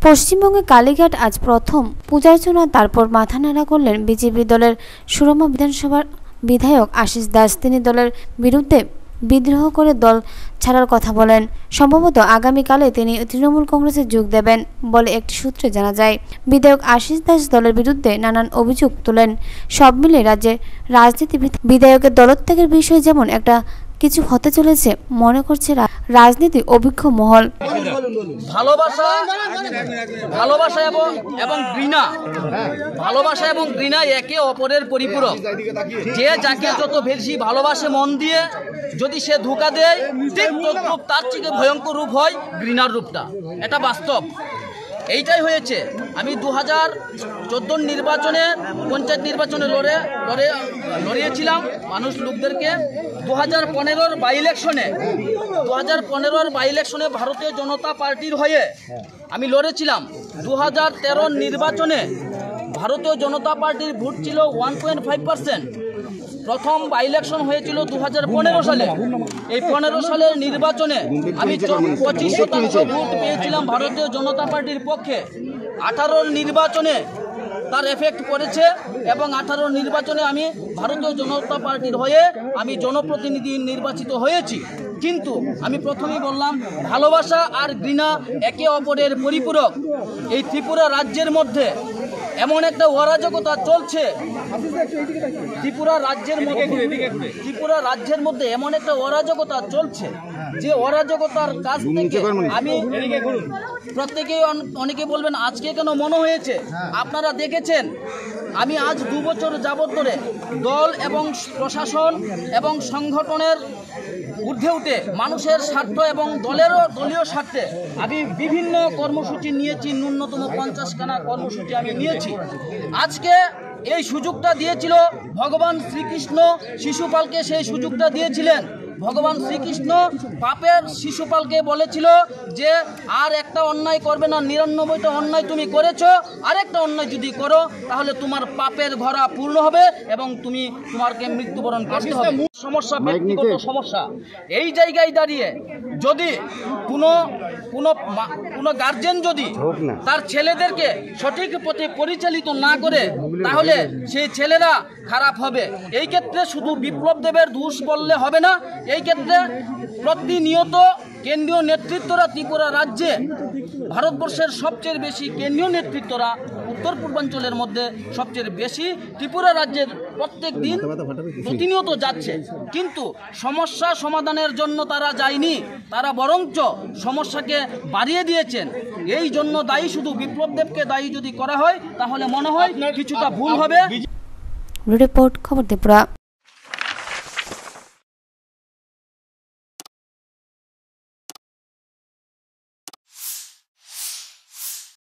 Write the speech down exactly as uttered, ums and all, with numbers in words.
পশ্চিমবঙ্গে কালীঘাট আজ প্রথম পূজার্চনা তারপর মাথা নাড়া করলেন বিজেপি দলের সুরমা বিধানসভার বিধায়ক আশিস দাস। তিনি দলের বিরুদ্ধে বিদ্রোহ করে দল ছাড়ার কথা বলেন। সম্ভবত আগামীকালে তিনি তৃণমূল কংগ্রেসে যোগ দেবেন বলে একটি সূত্রে জানা যায়। বিধায়ক আশিস দাস দলের বিরুদ্ধে নানান অভিযোগ তোলেন। সব মিলে রাজ্যে রাজনীতিবিদ বিধায়কের দলত্যাগের বিষয়ে যেমন একটা কিছু হতে চলেছে মনে করছে রাজনীতি অভিজ্ঞ মহল। ভালোবাসা ভালোবাসা এবং এবং ঘৃণা ভালোবাসা এবং ঘৃণা একে অপরের পরিপূরক। যে যাকে যত বেশি ভালোবাসে মন দিয়ে, যদি সে ধোঁকা দেয়, ঠিক তদ্রূপ তার থেকে ভয়ঙ্কর রূপ হয় ঘৃণার রূপটা। এটা বাস্তব, এইটাই হয়েছে। আমি দু হাজার চোদ্দোর নির্বাচনে পঞ্চায়েত নির্বাচনে লড়ে লড়ে লড়িয়েছিলাম মানুষ লোকদেরকে। দু হাজার পনেরোর বাই ইলেকশনে দু হাজার পনেরোর বাই ইলেকশনে ভারতীয় জনতা পার্টির হয়ে আমি লড়েছিলাম। দু হাজার তেরোর নির্বাচনে ভারতীয় জনতা পার্টির ভোট ছিল ওয়ান পয়েন্ট ফাইভ পার্সেন্ট। প্রথম বাই ইলেকশন হয়েছিল দু হাজার পনেরো সালে। এই পনেরো সালের নির্বাচনে আমি পঁচিশ শতাংশ ভোট পেয়েছিলাম ভারতীয় জনতা পার্টির পক্ষে। আঠারোর নির্বাচনে তার এফেক্ট পড়েছে এবং আঠারোর নির্বাচনে আমি ভারতীয় জনতা পার্টির হয়ে আমি জনপ্রতিনিধি নির্বাচিত হয়েছি। কিন্তু আমি প্রথমেই বললাম, ভালোবাসা আর ঘৃণা একে অপরের পরিপূরক। এই ত্রিপুরা রাজ্যের মধ্যে এমন একটা অরাজকতা চলছে, ত্রিপুরা রাজ্যের মধ্যে ত্রিপুরা রাজ্যের মধ্যে এমন একটা অরাজকতা চলছে যে অরাজকতার কাজ থেকে আমি প্রত্যেকেই অনেকে বলবেন আজকে কেন মনে হয়েছে। আপনারা দেখেছেন আমি আজ দু বছর যাবত ধরে দল এবং প্রশাসন এবং সংগঠনের ঊর্ধ্বে উঠে মানুষের স্বার্থ এবং দলেরও দলীয় স্বার্থে আমি বিভিন্ন কর্মসূচি নিয়েছি। ন্যূনতম পঞ্চাশখানা কর্মসূচি আমি নিয়েছি। আজকে এই সুযোগটা দিয়েছিল ভগবান শ্রীকৃষ্ণ শিশুপালকে, সেই সুযোগটা দিয়েছিলেন। ভগবান শ্রীকৃষ্ণ পাপের শিশুপালকে বলেছিল যে আর একটা অন্যায় করবে না, নিরানব্বইটা অন্যায় তুমি করেছো, আরেকটা অন্যায় যদি করো তাহলে তোমার পাপের ঘরা পূর্ণ হবে এবং তুমি তোমাকে মৃত্যুবরণ করতে হবে। সমস্যা ব্যক্তিগত সমস্যা। এই জায়গায় দাঁড়িয়ে যদি কোনো কোনো কোনো গার্জেন যদি তার ছেলেদেরকে সঠিক পথে পরিচালিত না করে তাহলে সেই ছেলেরা খারাপ হবে। এই ক্ষেত্রে শুধু বিপ্লব দেবের দোষ বললে হবে না। এই ক্ষেত্রে প্রতিনিয়ত কেন্দ্রীয় নেতৃত্বরা ত্রিপুরা রাজ্যে, ভারতবর্ষের সবচেয়ে বেশি কেন্দ্রীয় নেতৃত্বরা উত্তর পূর্বাঞ্চলের মধ্যে সবচেয়ে বেশি ত্রিপুরা রাজ্যের প্রত্যেক দিন প্রতিনিয়ত যাচ্ছে, কিন্তু সমস্যা সমাধানের জন্য তারা যায়নি, তারা বরঞ্চ সমস্যাকে বাড়িয়ে দিয়েছেন। এই জন্য দায়ী শুধু বিপ্লব দেবকে দায়ী যদি করা হয় তাহলে মনে হয় কিছুটা ভুল হবে। রিপোর্ট খবর ত্রিপুরা।